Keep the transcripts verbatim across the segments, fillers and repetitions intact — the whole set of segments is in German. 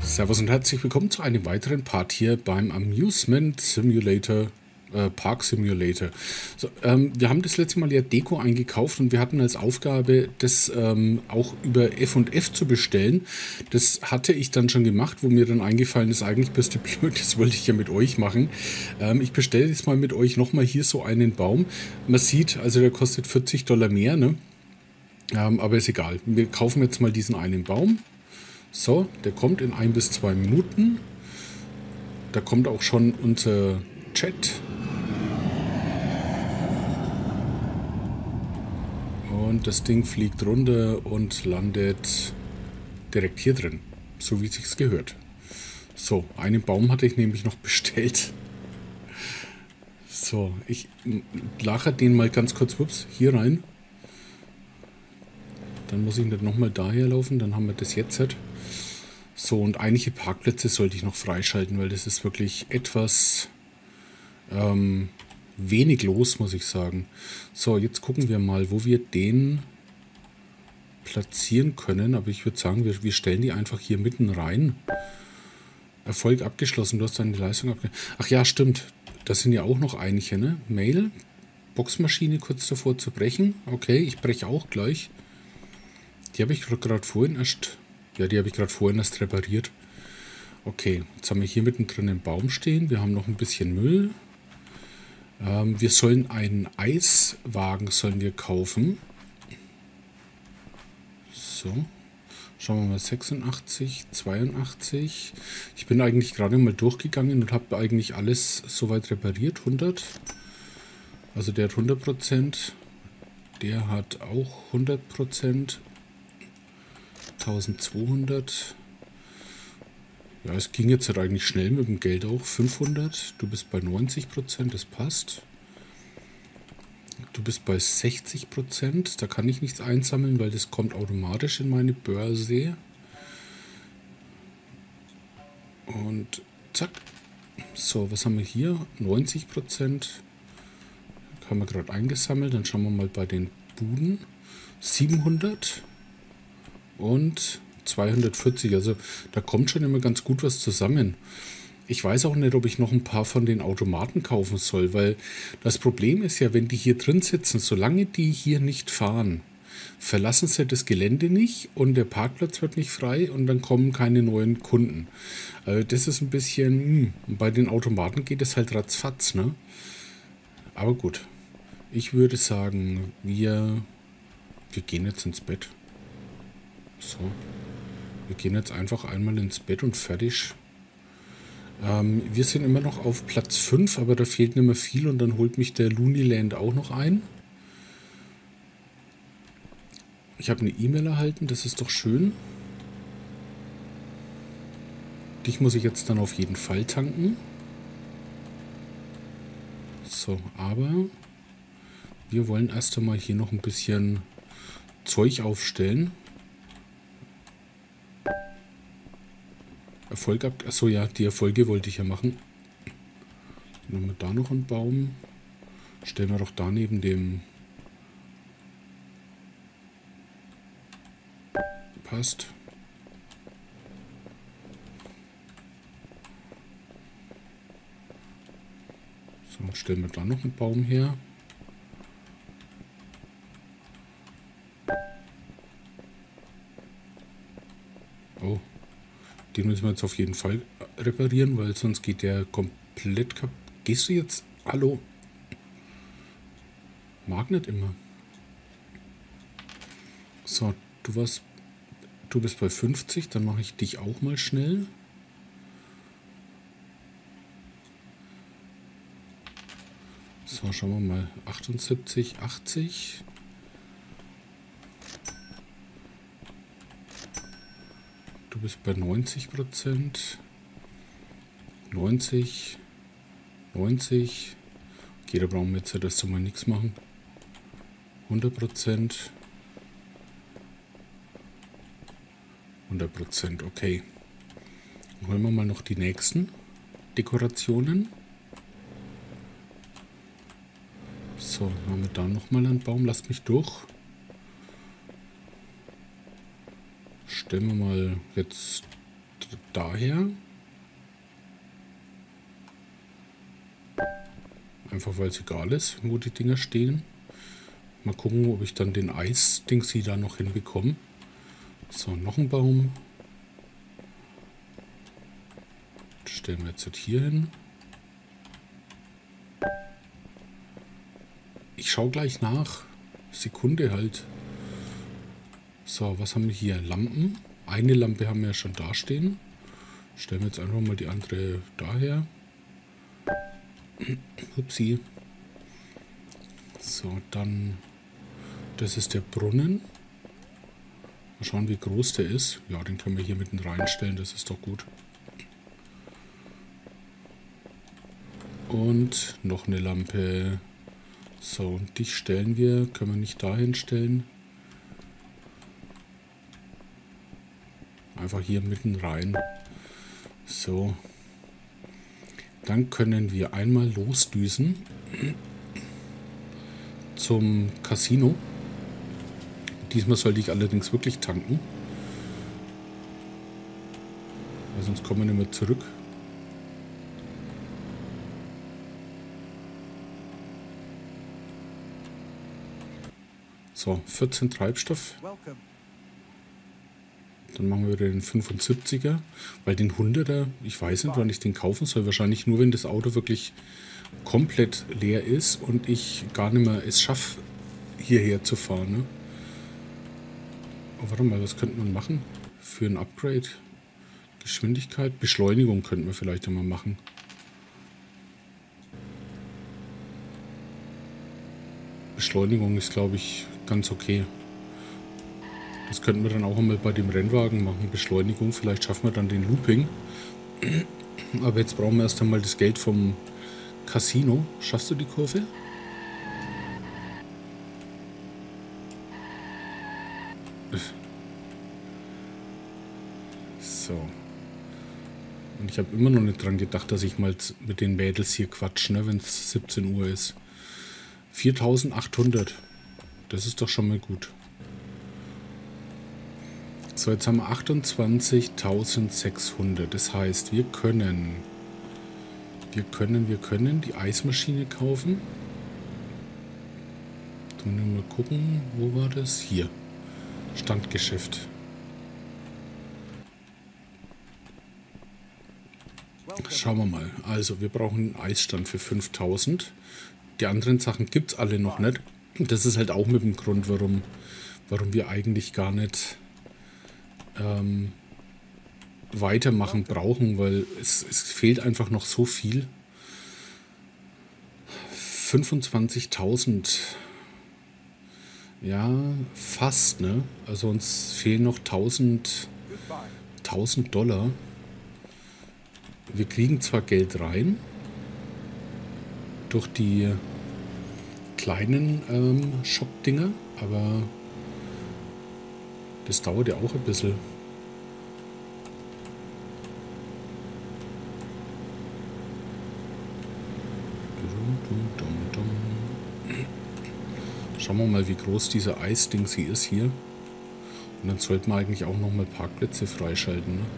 Servus und herzlich willkommen zu einem weiteren Part hier beim Amusement Simulator, äh, Park Simulator. So, ähm, wir haben das letzte Mal ja Deko eingekauft und wir hatten als Aufgabe, das ähm, auch über F und F zu bestellen. Das hatte ich dann schon gemacht, wo mir dann eingefallen ist, eigentlich bist du blöd, das wollte ich ja mit euch machen. Ähm, ich bestelle jetzt mal mit euch nochmal hier so einen Baum. Man sieht, also der kostet vierzig Dollar mehr, ne? Ähm, aber ist egal. Wir kaufen jetzt mal diesen einen Baum. So, der kommt in ein bis zwei Minuten. Da kommt auch schon unser Chat. Und das Ding fliegt runter und landet direkt hier drin. So wie es sich gehört. So, einen Baum hatte ich nämlich noch bestellt. So, ich lache den mal ganz kurz ups, hier rein. Dann muss ich nicht nochmal daher laufen, dann haben wir das jetzt halt. So, und einige Parkplätze sollte ich noch freischalten, weil das ist wirklich etwas ähm, wenig los, muss ich sagen. So, jetzt gucken wir mal, wo wir den platzieren können. Aber ich würde sagen, wir, wir stellen die einfach hier mitten rein. Erfolg abgeschlossen, du hast deine Leistung abgeschlossen. Ach ja, stimmt. Das sind ja auch noch einige, ne? Mail, Boxmaschine kurz davor zu brechen. Okay, ich breche auch gleich. Die habe ich gerade vorhin erst... Ja, die habe ich gerade vorhin erst repariert. Okay, jetzt haben wir hier mittendrin einen Baum stehen. Wir haben noch ein bisschen Müll. Ähm, wir sollen einen Eiswagen sollen wir kaufen. So, schauen wir mal, sechsundachtzig, zweiundachtzig. Ich bin eigentlich gerade mal durchgegangen und habe eigentlich alles soweit repariert. hundert. Also der hat hundert Prozent. Der hat auch hundert Prozent. eintausendzweihundert. Ja, es ging jetzt halt eigentlich schnell mit dem Geld auch. fünfhundert. Du bist bei neunzig Prozent, das passt. Du bist bei sechzig Prozent. Da kann ich nichts einsammeln, weil das kommt automatisch in meine Börse. Und zack. So, was haben wir hier? neunzig Prozent. Haben wir gerade eingesammelt. Dann schauen wir mal bei den Buden. siebenhundert. Und zweihundertvierzig, also da kommt schon immer ganz gut was zusammen. Ich weiß auch nicht, ob ich noch ein paar von den Automaten kaufen soll, weil das Problem ist ja, wenn die hier drin sitzen, solange die hier nicht fahren, verlassen sie das Gelände nicht und der Parkplatz wird nicht frei und dann kommen keine neuen Kunden. Also das ist ein bisschen, mh, bei den Automaten geht es halt ratzfatz, ne? Aber gut, ich würde sagen, wir, wir gehen jetzt ins Bett. So, wir gehen jetzt einfach einmal ins Bett und fertig. Ähm, wir sind immer noch auf Platz fünf, aber da fehlt nicht mehr viel und dann holt mich der Looneyland auch noch ein. Ich habe eine E-Mail erhalten, das ist doch schön. Dich muss ich jetzt dann auf jeden Fall tanken. So, aber wir wollen erst einmal hier noch ein bisschen Zeug aufstellen. Erfolg ab... Achso, ja, die Erfolge wollte ich ja machen. Dann haben wir da noch einen Baum. Stellen wir doch da neben dem... Passt. So, stellen wir da noch einen Baum her. Oh. Den müssen wir jetzt auf jeden Fall reparieren, weil sonst geht der komplett kaputt. Gehst du jetzt? Hallo? Mag nicht immer. So, du warst... Du bist bei fünfzig, dann mache ich dich auch mal schnell. So, schauen wir mal. achtundsiebzig, achtzig. Du bist bei neunzig Prozent. neunzig. neunzig. Okay, da brauchen wir jetzt ja das mal nichts machen. hundert Prozent. hundert Prozent, okay. Dann holen wir mal noch die nächsten Dekorationen. So, haben wir da nochmal einen Baum. Lasst mich durch. Stellen wir mal jetzt daher. Einfach weil es egal ist, wo die Dinger stehen. Mal gucken, ob ich dann den Eis-Dings hier da noch hinbekomme. So, noch ein Baum. Das stellen wir jetzt hier hin. Ich schaue gleich nach. Sekunde halt. So, was haben wir hier? Lampen. Eine Lampe haben wir ja schon da stehen. Stellen wir jetzt einfach mal die andere daher. Upsi. So, dann... Das ist der Brunnen. Mal schauen, wie groß der ist. Ja, den können wir hier mitten reinstellen. Das ist doch gut. Und noch eine Lampe. So, und dich stellen wir. Können wir nicht dahin stellen. Einfach hier mitten rein. So. Dann können wir einmal losdüsen zum Casino. Diesmal sollte ich allerdings wirklich tanken. Weil sonst kommen wir nicht mehr zurück. So, vierzehn Treibstoff. Dann machen wir den fünfundsiebziger. Weil den hunderter, ich weiß nicht, wann ich den kaufen soll. Wahrscheinlich nur, wenn das Auto wirklich komplett leer ist und ich gar nicht mehr es schaffe, hierher zu fahren. Ne? Oh, warte mal, was könnte man machen für ein Upgrade? Geschwindigkeit, Beschleunigung könnten wir vielleicht einmal machen. Beschleunigung ist, glaube ich, ganz okay. Das könnten wir dann auch einmal bei dem Rennwagen machen. Beschleunigung, vielleicht schaffen wir dann den Looping. Aber jetzt brauchen wir erst einmal das Geld vom Casino. Schaffst du die Kurve? So. Und ich habe immer noch nicht dran gedacht, dass ich mal mit den Mädels hier quatsch, ne, wenn es siebzehn Uhr ist. viertausendachthundert. Das ist doch schon mal gut. So, jetzt haben wir achtundzwanzigtausendsechshundert. Das heißt, wir können, wir können, wir können die Eismaschine kaufen. Dann müssen wir mal gucken, wo war das? Hier. Standgeschäft. Schauen wir mal. Also, wir brauchen einen Eisstand für fünftausend. Die anderen Sachen gibt es alle noch nicht. Das ist halt auch mit dem Grund, warum, warum wir eigentlich gar nicht ähm, weitermachen brauchen, weil es, es fehlt einfach noch so viel. fünfundzwanzigtausend. Ja, fast, ne? Also uns fehlen noch tausend Dollar. Wir kriegen zwar Geld rein durch die kleinen ähm, Shop-Dinger, aber das dauert ja auch ein bisschen. Schauen wir mal, wie groß dieser Eisding sie ist hier. Und dann sollten wir eigentlich auch noch mal Parkplätze freischalten. Ne?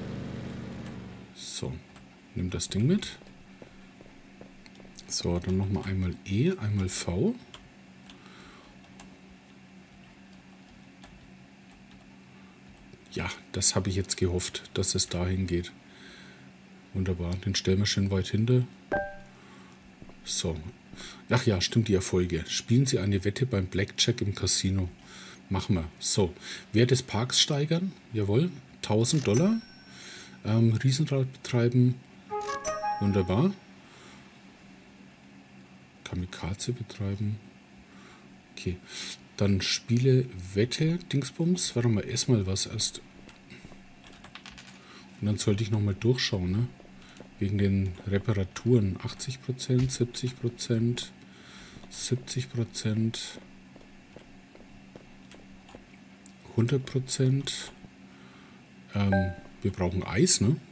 So, nimm das Ding mit. So, dann noch mal einmal E, einmal V. Ja, das habe ich jetzt gehofft, dass es dahin geht. Wunderbar, den stellen wir schön weit hinter. So. Ach ja, stimmt, die Erfolge. Spielen Sie eine Wette beim Blackjack im Casino. Machen wir. So, Wert des Parks steigern. Jawohl, tausend Dollar. Ähm, Riesenrad betreiben. Wunderbar. Kamikaze betreiben. Okay. Dann Spiele, Wette, Dingsbums. Warte mal, erstmal was erst. Und dann sollte ich nochmal durchschauen, ne? Wegen den Reparaturen. achtzig Prozent, siebzig Prozent, siebzig Prozent, hundert Prozent. Ähm, wir brauchen Eis, ne?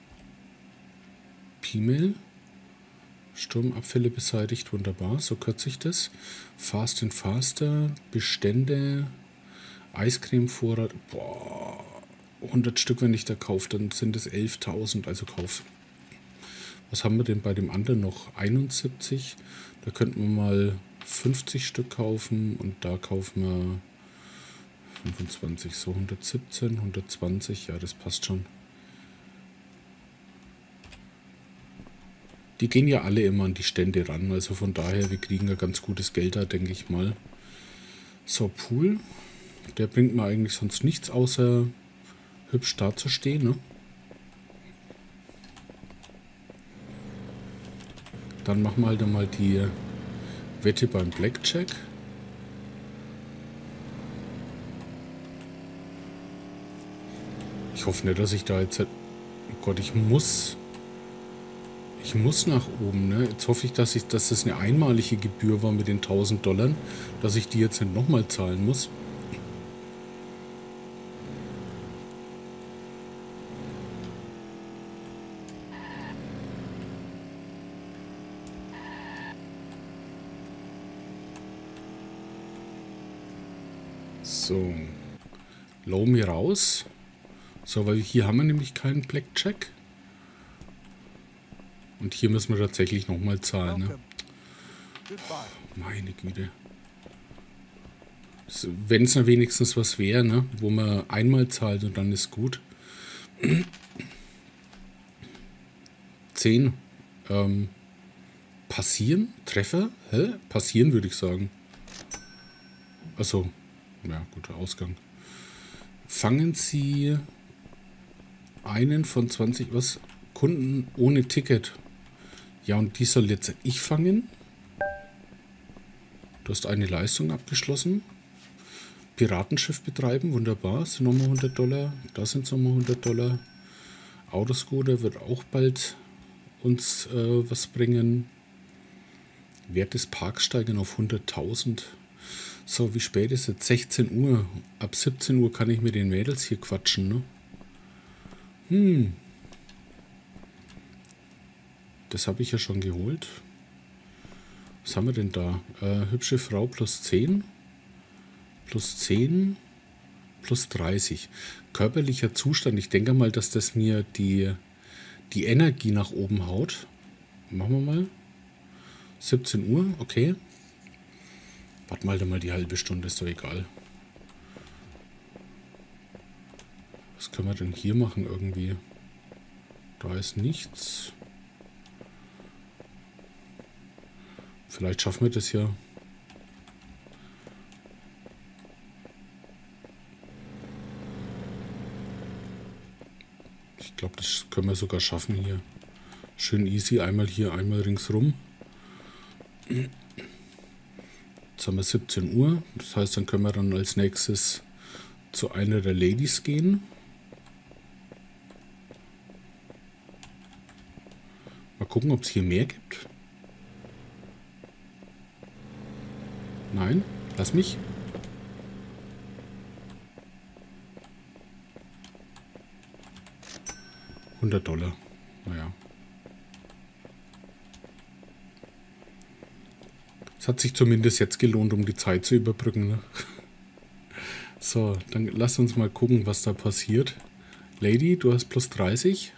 P-Mail. Sturmabfälle beseitigt, wunderbar, so kürze ich das. Fast and Faster, Bestände, Eiscremevorrat. Boah, hundert Stück, wenn ich da kaufe, dann sind es elftausend, also kauf. Was haben wir denn bei dem anderen noch? einundsiebzig. Da könnten wir mal fünfzig Stück kaufen und da kaufen wir fünfundzwanzig, so hundertsiebzehn, hundertzwanzig, ja, das passt schon. Die gehen ja alle immer an die Stände ran, also von daher, wir kriegen ja ganz gutes Geld da, denke ich mal. So, Pool, der bringt mir eigentlich sonst nichts, außer hübsch dazustehen, ne? Dann machen wir halt einmal die Wette beim Blackjack. Ich hoffe nicht, dass ich da jetzt... Oh Gott, ich muss... Ich muss nach oben, ne? Jetzt hoffe ich, dass, ich, dass das eine einmalige Gebühr war mit den tausend Dollar, dass ich die jetzt nicht nochmal zahlen muss. So, low mir raus. So, weil hier haben wir nämlich keinen Blackjack. Und hier müssen wir tatsächlich nochmal zahlen, ne? Meine Güte. So, wenn es ja wenigstens was wäre, ne? Wo man einmal zahlt und dann ist gut. zehn. Ähm, passieren? Treffer? Hä? Passieren würde ich sagen. Achso. Ja, guter Ausgang. Fangen Sie einen von zwanzig was Kunden ohne Ticket. Ja, und die soll jetzt ich fangen. Du hast eine Leistung abgeschlossen. Piratenschiff betreiben, wunderbar. Das sind nochmal hundert Dollar. Da sind nochmal hundert Dollar. Autoscooter wird auch bald uns äh, was bringen. Wert des Parks steigen auf hunderttausend. So, wie spät ist es? sechzehn Uhr. Ab siebzehn Uhr kann ich mit den Mädels hier quatschen, ne? Hm. Das habe ich ja schon geholt. Was haben wir denn da? Äh, hübsche Frau plus zehn. Plus zehn. Plus dreißig. Körperlicher Zustand. Ich denke mal, dass das mir die, die Energie nach oben haut. Machen wir mal. siebzehn Uhr, okay. Warte mal, mal die halbe Stunde, ist doch egal. Was können wir denn hier machen irgendwie? Da ist nichts. Vielleicht schaffen wir das ja. Ich glaube, das können wir sogar schaffen hier. Schön easy. Einmal hier, einmal ringsrum. Jetzt haben wir siebzehn Uhr. Das heißt, dann können wir dann als nächstes zu einer der Ladies gehen. Mal gucken, ob es hier mehr gibt. Nein, lass mich. hundert Dollar. Naja. Es hat sich zumindest jetzt gelohnt, um die Zeit zu überbrücken. Ne? So, dann lass uns mal gucken, was da passiert. Lady, du hast plus dreißig.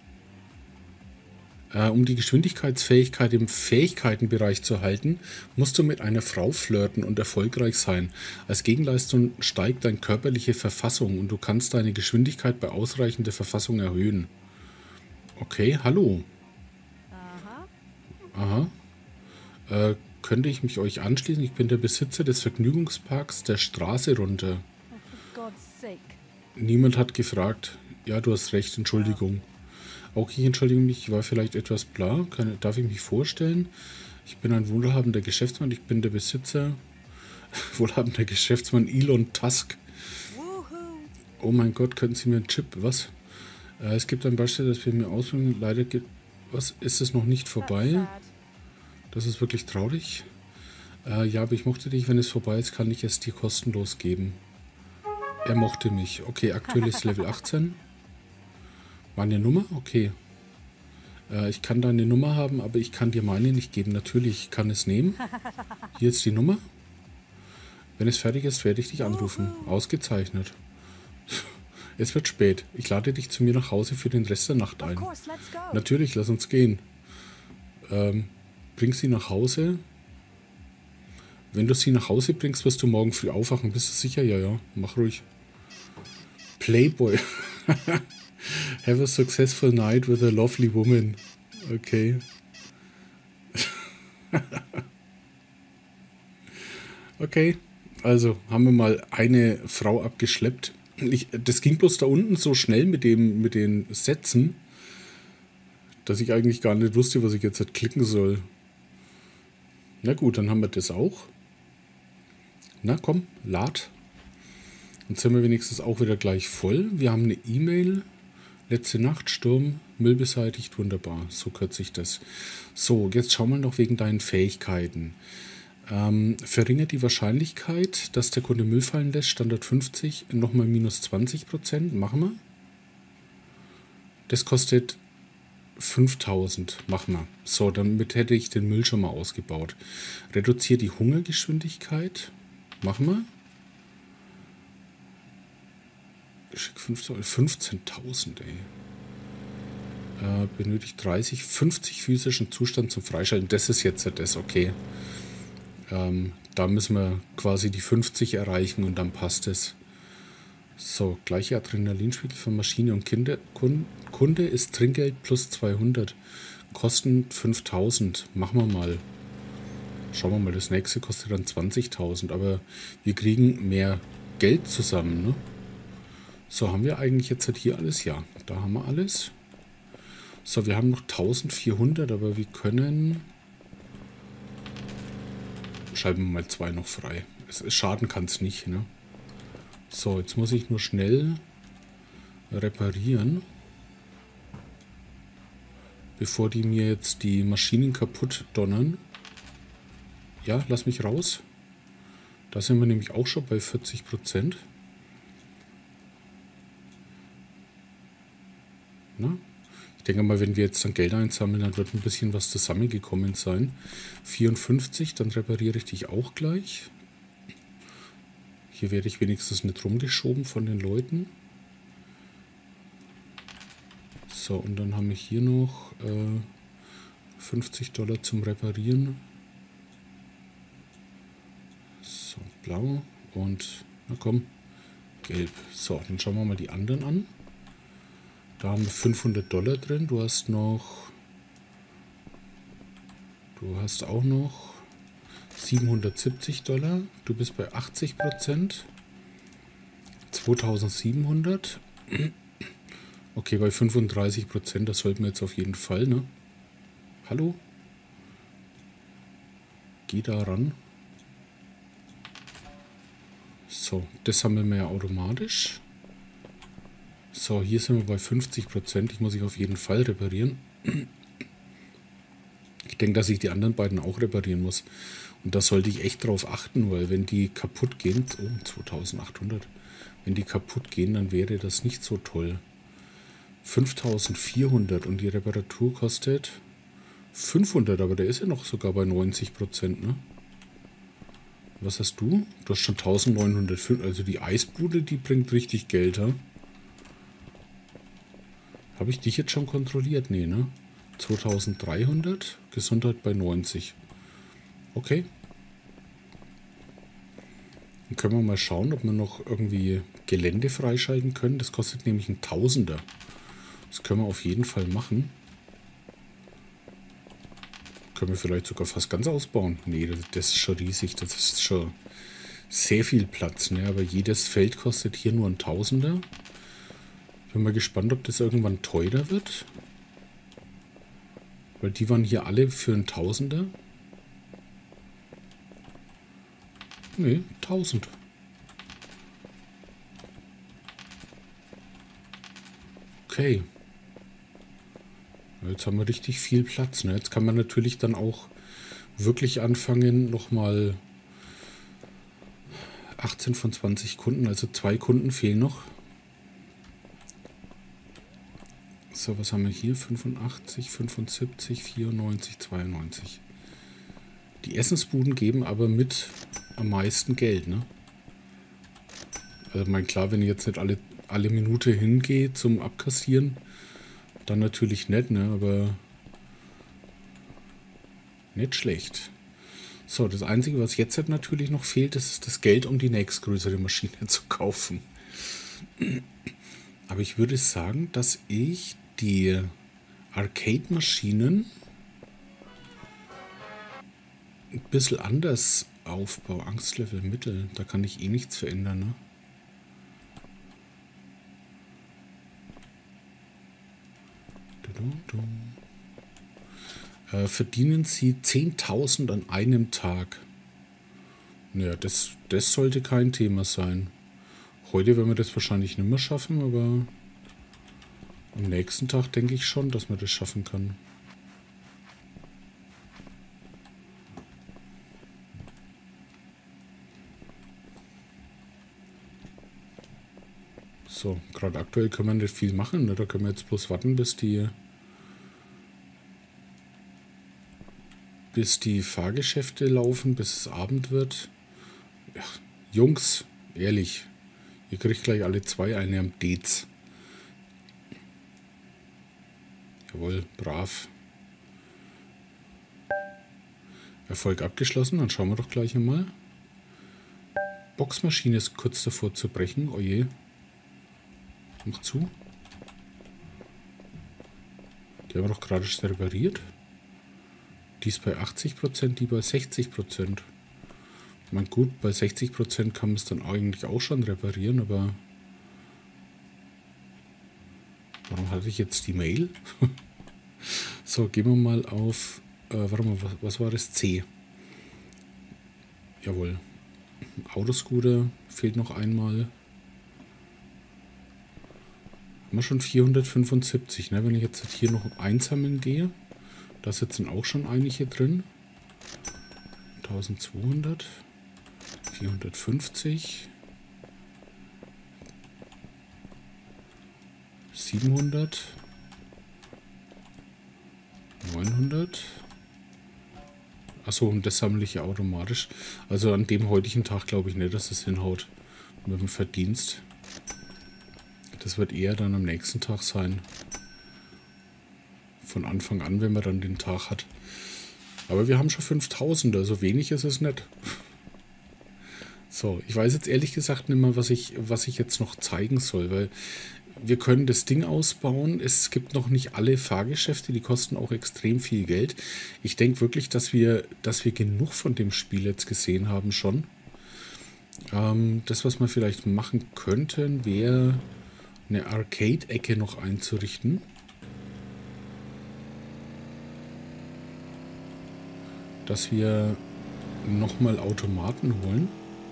Äh, um die Geschwindigkeitsfähigkeit im Fähigkeitenbereich zu halten, musst du mit einer Frau flirten und erfolgreich sein. Als Gegenleistung steigt deine körperliche Verfassung und du kannst deine Geschwindigkeit bei ausreichender Verfassung erhöhen. Okay, hallo. Aha. Äh, könnte ich mich euch anschließen? Ich bin der Besitzer des Vergnügungsparks der Straße runter. Niemand hat gefragt. Ja, du hast recht, Entschuldigung. Auch ich entschuldige mich, ich war vielleicht etwas bla. Kann, darf ich mich vorstellen? Ich bin ein wohlhabender Geschäftsmann. Ich bin der Besitzer. Wohlhabender Geschäftsmann Elon Tusk. Oh mein Gott, können Sie mir einen Chip? Was? Äh, es gibt ein Beispiel, das wir mir ausführen. Leider gibt. Was? Ist es noch nicht vorbei? Das ist wirklich traurig. Äh, ja, aber ich mochte dich. Wenn es vorbei ist, kann ich es dir kostenlos geben. Er mochte mich. Okay, aktuelles Level achtzehn. Meine Nummer? Okay. Äh, ich kann deine Nummer haben, aber ich kann dir meine nicht geben. Natürlich, ich kann es nehmen. Hier ist die Nummer. Wenn es fertig ist, werde ich dich anrufen. Ausgezeichnet. Es wird spät. Ich lade dich zu mir nach Hause für den Rest der Nacht ein. Natürlich, lass uns gehen. Ähm, bring sie nach Hause. Wenn du sie nach Hause bringst, wirst du morgen früh aufwachen. Bist du sicher? Ja, ja. Mach ruhig. Playboy. Have a successful night with a lovely woman. Okay. Okay. Also haben wir mal eine Frau abgeschleppt. Ich, das ging bloß da unten so schnell mit dem mit den Sätzen, dass ich eigentlich gar nicht wusste, was ich jetzt halt klicken soll. Na gut, dann haben wir das auch. Na komm, lad. Jetzt sind wir wenigstens auch wieder gleich voll. Wir haben eine E-Mail. Letzte Nacht, Sturm, Müll beseitigt, wunderbar. So kürze ich das. So, jetzt schauen wir noch wegen deinen Fähigkeiten. Ähm, verringert die Wahrscheinlichkeit, dass der Kunde Müll fallen lässt, Standard fünfzig, nochmal minus zwanzig Prozent. Machen wir. Das kostet fünftausend. Machen wir. So, damit hätte ich den Müll schon mal ausgebaut. Reduziert die Hungergeschwindigkeit. Machen wir. fünfzehntausend, ey. Äh, benötigt dreißig, fünfzig physischen Zustand zum Freischalten. Das ist jetzt das, okay. Ähm, da müssen wir quasi die fünfzig erreichen und dann passt es. So, gleiche Adrenalinspiegel für Maschine und Kunde. Kunde ist Trinkgeld plus zweihundert. Kosten fünftausend. Machen wir mal. Schauen wir mal, das nächste kostet dann zwanzigtausend. Aber wir kriegen mehr Geld zusammen, ne? So, haben wir eigentlich jetzt halt hier alles? Ja, da haben wir alles. So, wir haben noch eintausendvierhundert, aber wir können... Schreiben wir mal zwei noch frei. Es, schaden kann es nicht, ne? So, jetzt muss ich nur schnell reparieren, bevor die mir jetzt die Maschinen kaputt donnern. Ja, lass mich raus. Da sind wir nämlich auch schon bei vierzig Prozent. Na? Ich denke mal, wenn wir jetzt dann Geld einsammeln, dann wird ein bisschen was zusammengekommen sein. vierundfünfzig, dann repariere ich dich auch gleich. Hier werde ich wenigstens nicht rumgeschoben von den Leuten. So, und dann haben wir hier noch äh, fünfzig Dollar zum Reparieren. So, blau und, na komm, gelb. So, dann schauen wir mal die anderen an. Da haben wir fünfhundert Dollar drin. Du hast noch... Du hast auch noch siebenhundertsiebzig Dollar. Du bist bei achtzig Prozent. zweitausendsiebenhundert. Okay, bei fünfunddreißig Prozent. Das sollten wir jetzt auf jeden Fall, ne? Hallo? Geh da ran. So, das haben wir mehr automatisch. So, hier sind wir bei fünfzig Prozent. Ich muss ich auf jeden Fall reparieren. Ich denke, dass ich die anderen beiden auch reparieren muss. Und da sollte ich echt drauf achten, weil wenn die kaputt gehen... Oh, zweitausendachthundert. Wenn die kaputt gehen, dann wäre das nicht so toll. fünftausendvierhundert und die Reparatur kostet fünfhundert, aber der ist ja noch sogar bei neunzig Prozent, ne? Was hast du? Du hast schon eintausendneunhundertfünf. Also die Eisbude, die bringt richtig Geld, ha? Habe ich dich jetzt schon kontrolliert? Nee, ne? zweitausenddreihundert, Gesundheit bei neunzig. Okay. Dann können wir mal schauen, ob wir noch irgendwie Gelände freischalten können. Das kostet nämlich ein Tausender. Das können wir auf jeden Fall machen. Können wir vielleicht sogar fast ganz ausbauen. Nee, das ist schon riesig. Das ist schon sehr viel Platz, ne? Aber jedes Feld kostet hier nur ein Tausender. Bin mal gespannt, ob das irgendwann teurer wird. Weil die waren hier alle für ein Tausender. Nee, tausend. Okay. Jetzt haben wir richtig viel Platz, ne? Jetzt kann man natürlich dann auch wirklich anfangen, nochmal achtzehn von zwanzig Kunden, also zwei Kunden fehlen noch. So, was haben wir hier? fünfundachtzig, fünfundsiebzig, vierundneunzig, zweiundneunzig. Die Essensbuden geben aber mit am meisten Geld, ne? Also, mein klar, wenn ich jetzt nicht alle alle Minute hingehe zum Abkassieren, dann natürlich nicht, ne? Aber nicht schlecht. So, das Einzige, was jetzt halt natürlich noch fehlt, ist das Geld, um die nächstgrößere Maschine zu kaufen. Aber ich würde sagen, dass ich die Arcade-Maschinen ein bisschen anders aufbaue. Angstlevel Mittel, da kann ich eh nichts verändern, ne? Äh, verdienen Sie zehntausend an einem Tag. Ja, das, das sollte kein Thema sein. Heute werden wir das wahrscheinlich nicht mehr schaffen, aber am nächsten Tag denke ich schon, dass man das schaffen kann. So, gerade aktuell können wir nicht viel machen, ne? Da können wir jetzt bloß warten, bis die bis die Fahrgeschäfte laufen, bis es Abend wird. Ja, Jungs, ehrlich, ihr kriegt gleich alle zwei eine am Dez. Jawohl, brav. Erfolg abgeschlossen, dann schauen wir doch gleich einmal. Boxmaschine ist kurz davor zu brechen, oje. Mach zu. Die haben wir doch gerade schon repariert. Die ist bei achtzig Prozent, die bei sechzig Prozent. Ich meine, gut, bei sechzig Prozent kann man es dann eigentlich auch schon reparieren, aber warum hatte ich jetzt die Mail? So, gehen wir mal auf, äh, warte mal, was, was war das? C. Jawohl. Autoscooter fehlt noch einmal. Haben wir schon vierhundertfünfundsiebzig, ne? Wenn ich jetzt hier noch einsammeln gehe, da sitzen auch schon einige drin. eintausendzweihundert, vierhundertfünfzig, siebenhundert, neunhundert. Achso, und das sammle ich ja automatisch. Also an dem heutigen Tag glaube ich nicht, dass es hinhaut mit dem Verdienst. Das wird eher dann am nächsten Tag sein. Von Anfang an, wenn man dann den Tag hat. Aber wir haben schon fünftausend, also wenig ist es nicht. So, ich weiß jetzt ehrlich gesagt nicht mehr, was ich, was ich jetzt noch zeigen soll, weil wir können das Ding ausbauen. Es gibt noch nicht alle Fahrgeschäfte, die kosten auch extrem viel Geld. Ich denke wirklich, dass wir, dass wir genug von dem Spiel jetzt gesehen haben schon. Ähm, das, was wir vielleicht machen könnten, wäre eine Arcade-Ecke noch einzurichten. Dass wir nochmal Automaten holen.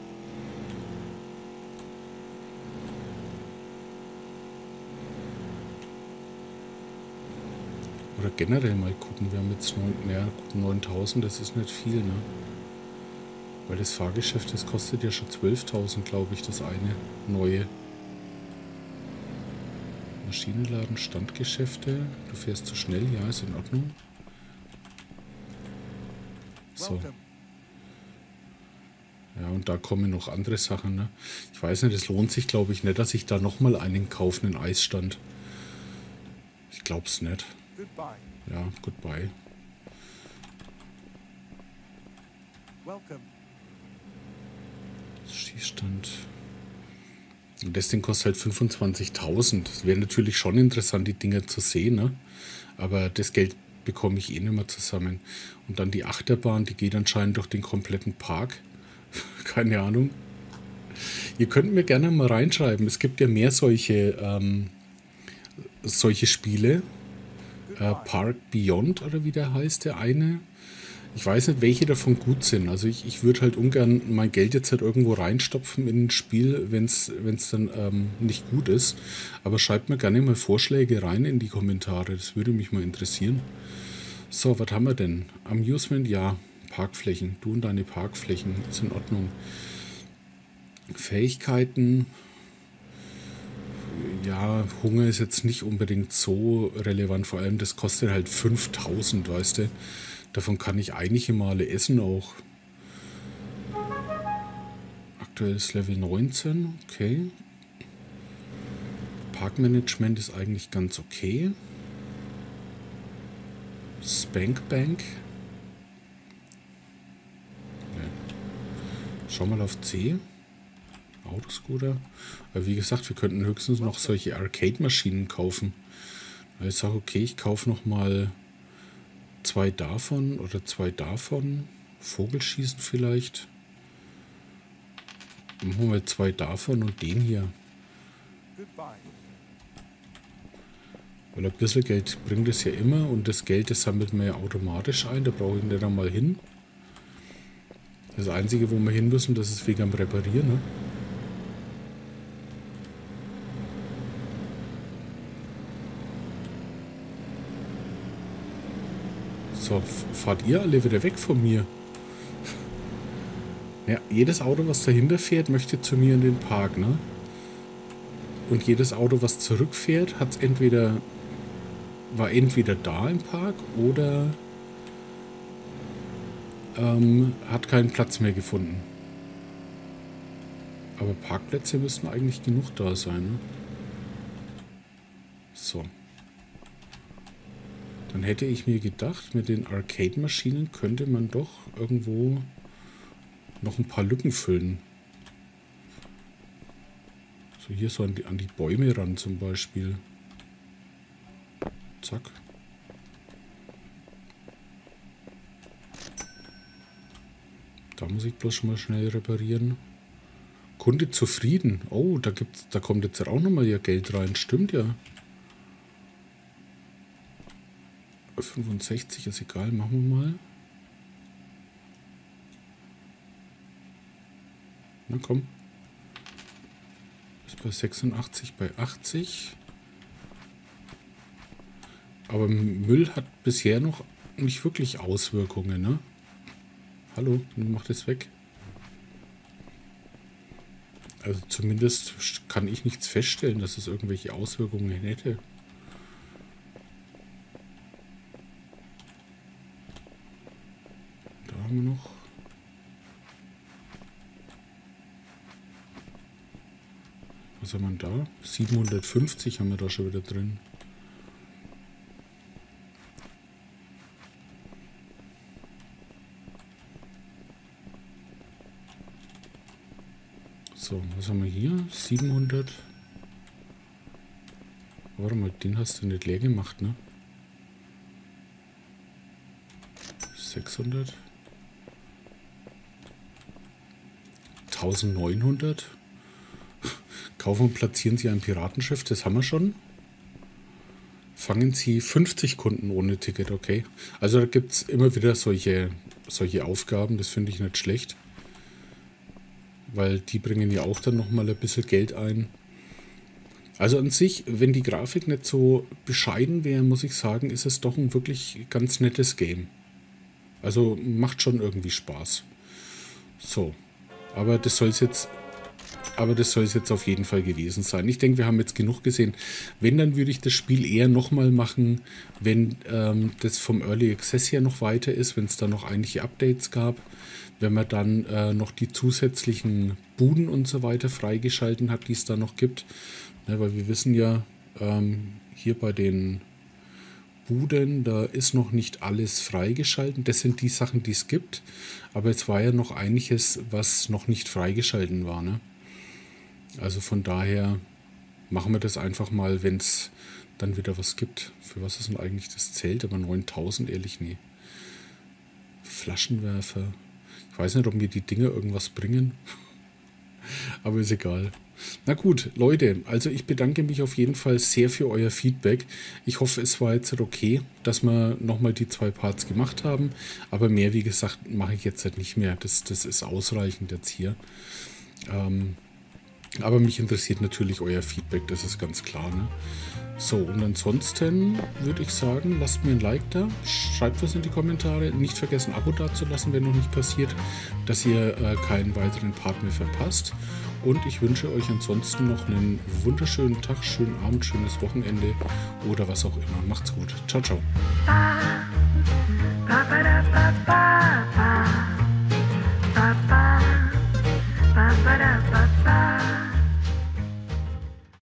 Oder generell mal gucken. Wir haben jetzt neuntausend, das ist nicht viel, ne? Weil das Fahrgeschäft, das kostet ja schon zwölftausend, glaube ich, das eine neue. Maschinenladen, Standgeschäfte. Du fährst zu schnell, ja, ist in Ordnung. So. Ja, und da kommen noch andere Sachen, ne? Ich weiß nicht, es lohnt sich, glaube ich, nicht, dass ich da nochmal einen kaufe, einen Eisstand. Ich glaube es nicht. Goodbye. Ja, goodbye. Welcome. Schießstand. Und das Ding kostet halt fünfundzwanzigtausend. Das wäre natürlich schon interessant, die Dinger zu sehen, ne? Aber das Geld bekomme ich eh nicht mehr zusammen. Und dann die Achterbahn, die geht anscheinend durch den kompletten Park. Keine Ahnung. Ihr könnt mir gerne mal reinschreiben. Es gibt ja mehr solche, ähm, solche Spiele. Äh, Park Beyond oder wie der heißt, der eine. Ich weiß nicht, welche davon gut sind. Also ich, ich würde halt ungern mein Geld jetzt halt irgendwo reinstopfen in ein Spiel, wenn es dann ähm, nicht gut ist. Aber schreibt mir gerne mal Vorschläge rein in die Kommentare. Das würde mich mal interessieren. So, was haben wir denn? Amusement, ja. Parkflächen. Du und deine Parkflächen. Ist in Ordnung. Fähigkeiten. Ja, Hunger ist jetzt nicht unbedingt so relevant. Vor allem, das kostet halt fünftausend, weißt du. Davon kann ich einige Male essen auch. Aktuelles Level neunzehn, okay. Parkmanagement ist eigentlich ganz okay. Spank Bank. Nee. Schau mal auf C. Autoscooter. Aber wie gesagt, wir könnten höchstens noch solche Arcade-Maschinen kaufen. Weil ich sage, okay, ich kaufe noch mal zwei davon oder zwei davon. Vogelschießen vielleicht. Dann holen wir zwei davon und den hier. Weil ein bisschen Geld bringt es ja immer und das Geld, das sammelt man ja automatisch ein. Da brauche ich nicht einmal hin. Das Einzige, wo wir hin müssen, das ist wegen am Reparieren. Ne? So, fahrt ihr alle wieder weg von mir? Ja, jedes Auto, was dahinter fährt, möchte zu mir in den Park, ne? Und jedes Auto, was zurückfährt, hat's entweder war entweder da im Park oder ähm, hat keinen Platz mehr gefunden. Aber Parkplätze müssten eigentlich genug da sein, ne? So. Dann hätte ich mir gedacht, mit den Arcade-Maschinen könnte man doch irgendwo noch ein paar Lücken füllen. So hier so an die, an die Bäume ran zum Beispiel. Zack. Da muss ich bloß schon mal schnell reparieren. Kunde zufrieden. Oh, da gibt's, da kommt jetzt auch nochmal ja Geld rein. Stimmt ja. fünfundsechzig ist egal, machen wir mal. Na komm. Ist bei sechsundachtzig, bei achtzig. Aber Müll hat bisher noch nicht wirklich Auswirkungen, ne? Hallo, mach das weg. Also zumindest kann ich nichts feststellen, dass es irgendwelche Auswirkungen hätte. Da haben wir noch. Was haben wir da? siebenhundertfünfzig haben wir da schon wieder drin. So, was haben wir hier? siebenhundert. Warte mal, den hast du nicht leer gemacht, ne? sechshundert. eintausendneunhundert. Kaufen und platzieren Sie ein Piratenschiff, das haben wir schon. Fangen Sie fünfzig Kunden ohne Ticket, okay. Also da gibt es immer wieder solche, solche Aufgaben, das finde ich nicht schlecht. Weil die bringen ja auch dann nochmal ein bisschen Geld ein. Also an sich, wenn die Grafik nicht so bescheiden wäre, muss ich sagen, ist es doch ein wirklich ganz nettes Game. Also macht schon irgendwie Spaß. So, aber das soll es jetzt... Aber das soll es jetzt auf jeden Fall gewesen sein. Ich denke, wir haben jetzt genug gesehen. Wenn, dann würde ich das Spiel eher nochmal machen, wenn ähm, das vom Early Access her noch weiter ist, wenn es da noch einige Updates gab, wenn man dann äh, noch die zusätzlichen Buden und so weiter freigeschalten hat, die es da noch gibt. Ja, weil wir wissen ja, ähm, hier bei den Buden, da ist noch nicht alles freigeschalten. Das sind die Sachen, die es gibt. Aber es war ja noch einiges, was noch nicht freigeschalten war, ne? Also von daher machen wir das einfach mal, wenn es dann wieder was gibt. Für was ist denn eigentlich das Zelt? Aber neuntausend, ehrlich, nee. Flaschenwerfer. Ich weiß nicht, ob mir die Dinger irgendwas bringen. Aber ist egal. Na gut, Leute, also ich bedanke mich auf jeden Fall sehr für euer Feedback. Ich hoffe, es war jetzt okay, dass wir nochmal die zwei Parts gemacht haben. Aber mehr, wie gesagt, mache ich jetzt halt nicht mehr. Das, das ist ausreichend jetzt hier. Ähm... Aber mich interessiert natürlich euer Feedback, das ist ganz klar, ne? So, und ansonsten würde ich sagen, lasst mir ein Like da, schreibt was in die Kommentare, nicht vergessen, Abo dazulassen, wenn noch nicht passiert, dass ihr äh, keinen weiteren Part mehr verpasst. Und ich wünsche euch ansonsten noch einen wunderschönen Tag, schönen Abend, schönes Wochenende oder was auch immer. Macht's gut. Ciao, ciao.